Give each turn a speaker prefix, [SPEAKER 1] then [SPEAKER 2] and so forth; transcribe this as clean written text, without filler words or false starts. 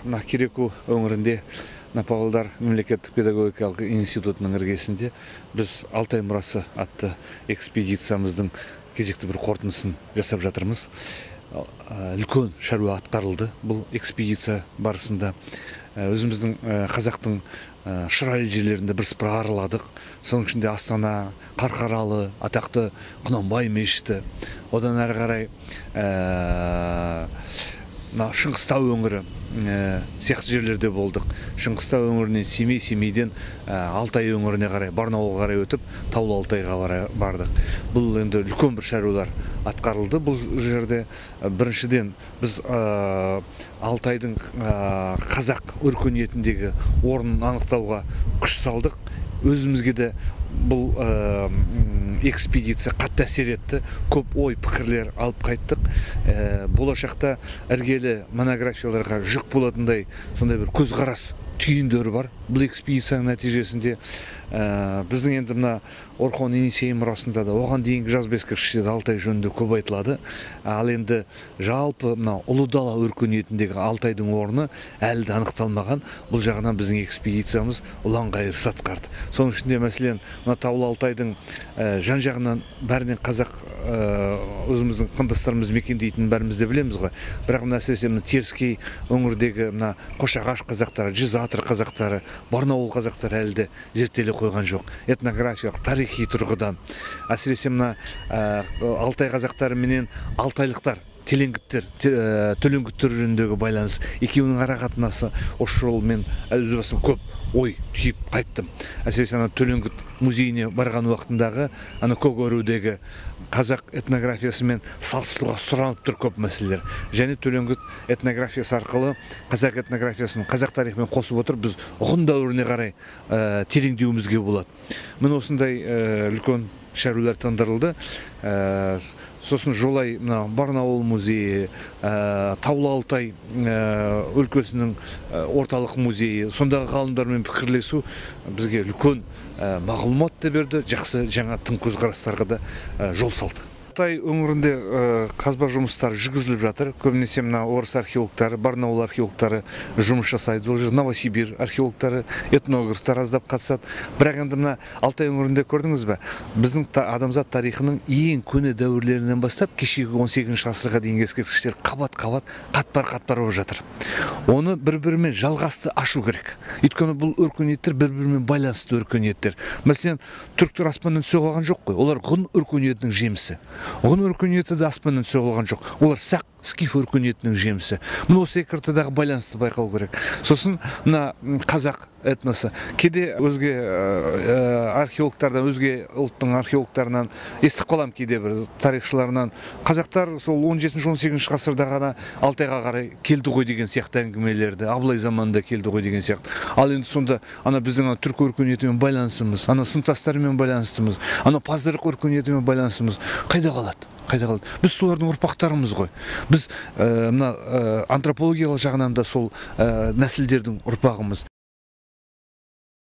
[SPEAKER 1] Кереку өңірінде Павлодар мемлекеттік педагогикалық институтының іргесінде біз Алтай мұрасы атты экспедициямыздың кезекті бір қорытындысын жасап жатырмыз. Үлкен шаруа атқарылды бұл экспедиция барысында. Өзіміздің қазақтың шырайлы жерлерінде бірсыпыра араладық. Соның ішінде Астана, Қарқаралы, атақты Құнанбай мешіті, одан әрі қарай Шыңғыстау өңірі сияқты жерлерде болдық. Шыңғыстау өңірінен Семей, Семейден Алтай өңіріне қарай, Барнауылға қарай өтіп, Таулы Алтайға бардық. Бұл енді үлкен бір шаруалар атқарылды. Бұл жерде біріншіден біз Алтайдың қазақ өркениетіндегі орнын анықтауға күш салдық. Өзімізге де бұл экспедиция қатты әсер етті. Көп ой пікірлер алып қайттық. Болашақта іргелі монографияларға жүк болатындай сондай бір көзқарас түйіндері бар. Бұл экспедицияның нәтижесінде біздің енді мына Орхон Енисей мұрасында да оған дейінгі жазба ескерткіштерде Алтай жөнінде көп айтылады. Ал енді жалпы мына ұлы дала өркениетіндегі Алтайдың орны әлі де анықталмаған. Бұл жағынан біздің экспедициямыз ұлан-ғайыр іс атқарды. Соның ішінде мәселен мына Таулы Алтайдың жан-жағынан бәрінен қазақ өзіміздің қандастарымыз мекендейтінін бәріміз де білеміз ғой. Бірақ мына әсіресе мына Теріскей өңірдегі мына Қошағаш қазақтары, Жизатыр қазақтары, Барнауыл қазақтары әлі де зерттеле қойған жоқ. Этнографиялық, тарихи тұрғыдан. Әсіресе мына Алтай қазақтары менен алтайлықтар, төлеңгіттер жөніндегі байланыс, екеуінің ара қатынасы осы жолмен өз басым көп ой түйіп қайттым. Әсіресе төлеңгіт музейіне барған уақытындағы Көкөрудегі қазақ этнографиясымен салыстыруға сұранып тұр көп мәселелер. Және төлеңгіт этнографиясы арқылы қазақ этнографиясын қазақ тарихымен қосып отыр, біз ғұн дәуіріне қарай тереңдеуімізге болады. Міне осындай үлкен шаруалар тындырылды. Сосын жолай Барнауыл музейі, Таулы Алтай өлкесінің орталық музейі, сондағы ғалымдармен пікірлесу бізге үлкен мағлұмат та берді, жақсы жаңа тың көзқарастарға да жол салды. Алтай өңірінде қазба жұмыстары жүргізіліп жатыр. Көбінесе мына орыс археологтары, Барнауыл археологтары жұмыс жасайды. Ол жерде Новосибир археологтары, этнографтар аздап қатысады. Бірақ енді мына Алтай өңірінде көрдіңіз бе? Біздің адамзат тарихының ең көне дәуірлерінен бастап кешегі 18 ғасырға дейінгі ескерткіштер қабат-қабат, қатпар-қатпар болып жатыр. Оны бір-бірімен жалғасты ашу керек. Өйткені бұл өркениеттер бір-бірімен байланысты өркениеттер. Мәселен, түріктер аспаннан түсе қалған жоқ қой. Олар ғұн өркениетінің жемісі. Ғұн өркениеті де аспаннан түсе қалған жоқ. Олар сақ скиф өркениетінің жемісі. Мұны осы екі ортадағы байланысты байқау керек. Сосын мына қазақ этносы кейде өзге археологтардан, өзге ұлттың археологтарынан естіп қалам, кейде бір тарихшыларынан қазақтар сол 17-18 ғасырда ғана Алтайға қарай келді ғой деген сияқты әңгімелерді, Абылай заманында келді ғой деген сияқты. Ал енді сонда біздің түрік өркениетімен байланысымыз, сынтастарымен байланысымыз, пазырық өркениетімен байланысымыз қайда қалады? Біз солардың ұрпақтарымыз ғой. Біз антропологиялық жағынан да сол нәсілдердің ұрпағымыз.